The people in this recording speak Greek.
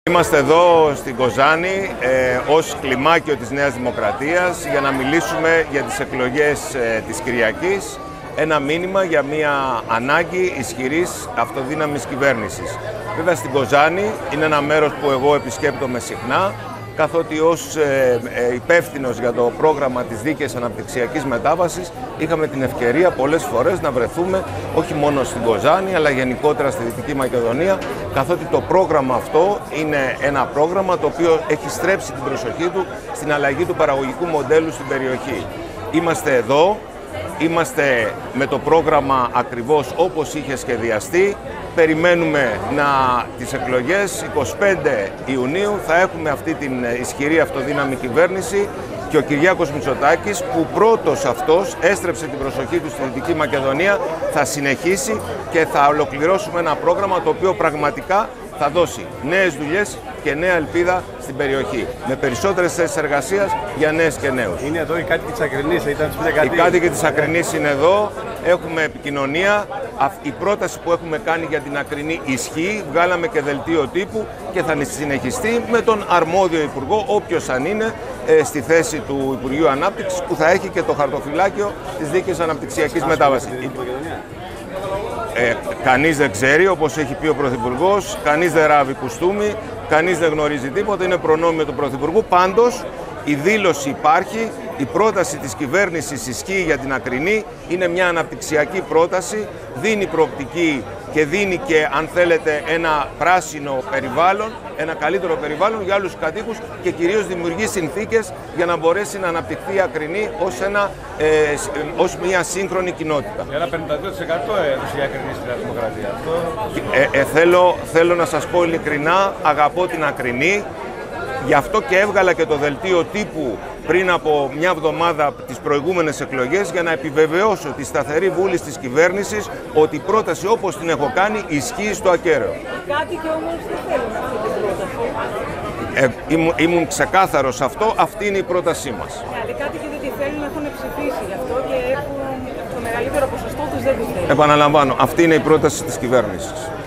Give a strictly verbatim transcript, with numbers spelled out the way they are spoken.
Είμαστε εδώ στην Κοζάνη ε, ως κλιμάκιο της Νέας Δημοκρατίας για να μιλήσουμε για τις εκλογές ε, της Κυριακής, ένα μήνυμα για μια ανάγκη ισχυρής αυτοδύναμης κυβέρνησης. Βέβαια στην Κοζάνη είναι ένα μέρος που εγώ επισκέπτομαι συχνά, καθότι ως ε, ε, υπεύθυνος για το πρόγραμμα της δίκαιης αναπτυξιακής μετάβασης είχαμε την ευκαιρία πολλές φορές να βρεθούμε όχι μόνο στην Κοζάνη αλλά γενικότερα στη Δυτική Μακεδονία, καθότι το πρόγραμμα αυτό είναι ένα πρόγραμμα το οποίο έχει στρέψει την προσοχή του στην αλλαγή του παραγωγικού μοντέλου στην περιοχή. Είμαστε εδώ, είμαστε με το πρόγραμμα ακριβώς όπως είχε σχεδιαστεί. Περιμένουμε να τις εκλογές εικοστή πέμπτη Ιουνίου θα έχουμε αυτή την ισχυρή αυτοδύναμη κυβέρνηση και ο Κυριάκος Μητσοτάκης, που πρώτος αυτός έστρεψε την προσοχή του στη Δυτική Μακεδονία, θα συνεχίσει και θα ολοκληρώσουμε ένα πρόγραμμα το οποίο πραγματικά θα δώσει νέες δουλειές και νέα ελπίδα στην περιοχή, με περισσότερες θέσεις εργασίας για νέες και νέους. Είναι εδώ οι κάτοικοι της Ακρινής, ήταν σπίτι κάτι. Οι κάτοικοι της Ακρινής είναι εδώ, έχουμε επικοινωνία. Η πρόταση που έχουμε κάνει για την Ακρινή ισχύει, βγάλαμε και δελτίο τύπου και θα συνεχιστεί με τον αρμόδιο υπουργό, όποιος αν είναι, στη θέση του Υπουργείου Ανάπτυξης, που θα έχει και το χαρτοφυλάκιο της δίκαιης αναπτυξιακής μετάβασης. Ε, κανείς δεν ξέρει, όπως έχει πει ο Πρωθυπουργός, κανείς δεν ράβει κουστούμι, κανείς δεν γνωρίζει τίποτα, είναι προνόμιο του Πρωθυπουργού. Πάντως, η δήλωση υπάρχει, η πρόταση της κυβέρνησης ισχύει για την Ακρινή, είναι μια αναπτυξιακή πρόταση, δίνει προοπτική και δίνει και, αν θέλετε, ένα πράσινο περιβάλλον, ένα καλύτερο περιβάλλον για άλλους κατοίκους και κυρίως δημιουργεί συνθήκες για να μπορέσει να αναπτυχθεί η Ακρινή ως, ένα, ε, ως μια σύγχρονη κοινότητα. Ένα πενήντα δύο τοις εκατό έδωσε η Ακρινή στην Δημοκρατία. Αυτό... Ε, ε, θέλω, θέλω να σας πω ειλικρινά, αγαπώ την Ακρινή. Γι' αυτό και έβγαλα και το δελτίο τύπου πριν από μια εβδομάδα τις προηγούμενες εκλογές, για να επιβεβαιώσω τη σταθερή βούληση της κυβέρνησης ότι η πρόταση όπως την έχω κάνει ισχύει στο ακέραιο. Κάτι και όμως δεν θέλουν αυτή την πρόταση. Ε, ήμουν, ήμουν ξεκάθαρος σε αυτό, αυτή είναι η πρότασή μας. Δηλαδή κάτι και δεν τη θέλουν, έχουν ψηφίσει γι' αυτό και έχουν το μεγαλύτερο ποσοστό τους δεν τη θέλουν. Επαναλαμβάνω, αυτή είναι η πρόταση της κυβέρνησης.